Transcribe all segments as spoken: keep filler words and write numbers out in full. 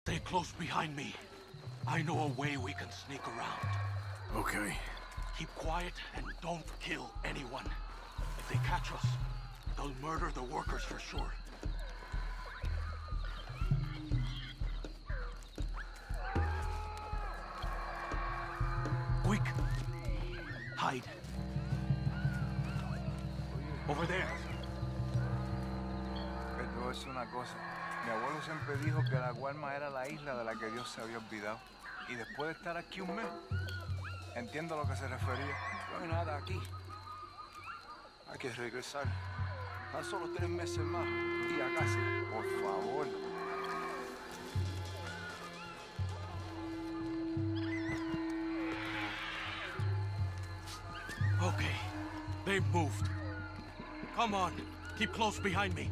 Stay close behind me. I know a way we can sneak around. Okay. Keep quiet and don't kill anyone. If they catch us, they'll murder the workers for sure. Quick! Hide. Over there. Te voy a decir una cosa. Mi abuelo siempre dijo que la Guarma era la isla de la que Dios se había olvidado. Y después de estar aquí un mes, entiendo a lo que se refería. No hay nada aquí. Hay que regresar. Tan solo tres meses más. Y a casa. Por favor. Okay. They've moved. Come on. Keep close behind me.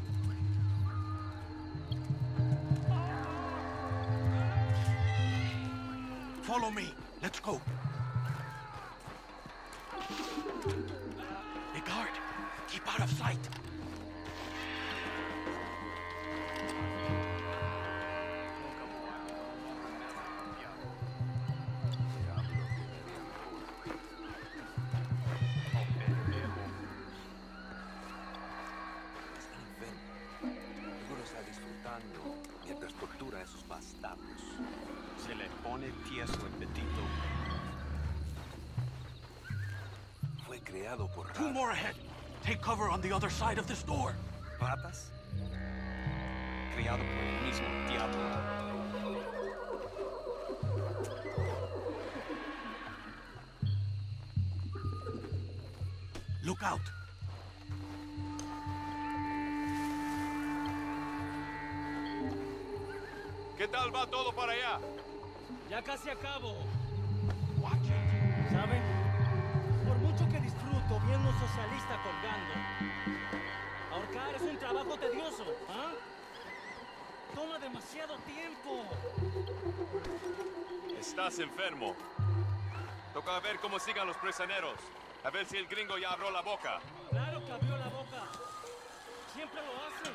Follow me. Let's go. Hey, guard. Keep out of sight. Mientras tortura a esos bastardos. Se le pone tieso el petito. Fue creado por Two more ahead. Take cover on the other side of this door. ratas. Criado por el mismo diablo. Look out. ¿Qué tal va todo para allá? Ya casi acabo. Watch it. ¿Saben? Por mucho que disfruto viendo un socialista colgando, ahorcar es un trabajo tedioso, ¿ah? Toma demasiado tiempo. Estás enfermo. Toca ver cómo sigan los prisioneros. A ver si el gringo ya abrió la boca. Claro que abrió la boca. Siempre lo hace.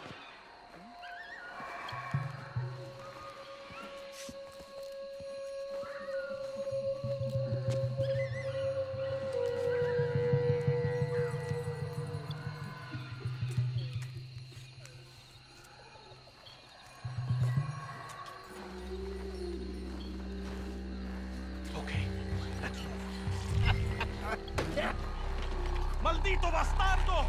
¡Maldito bastardo!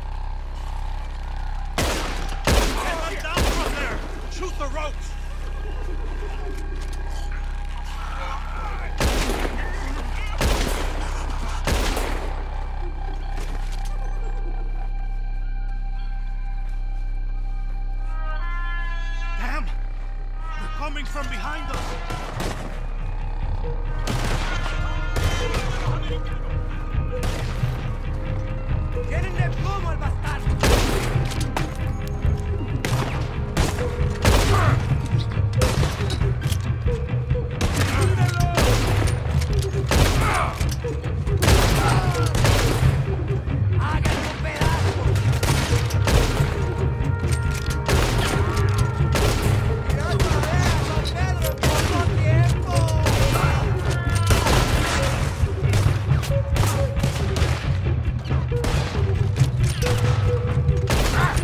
Get them down from there! Shoot the ropes! Damn! They're coming from behind us! ¡Tienen de plomo al bastardo! ¡Háganlo un pedazo! ¡Mira otra vez, San Pedro, en poco tiempo! Ah!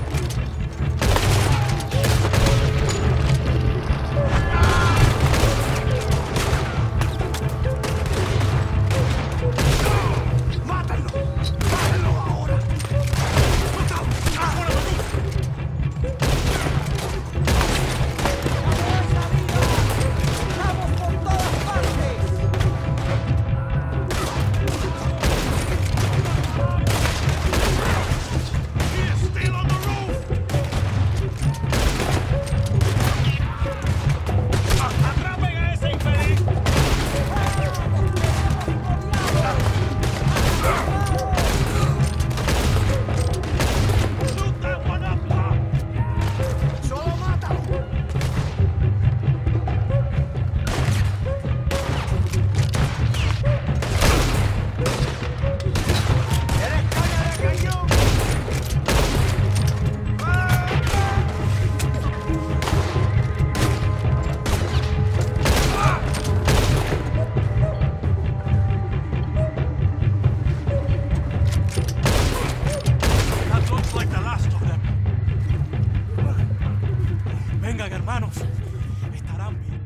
estarán bien.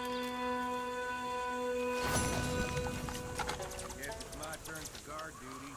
Guess it's my turn for guard duty.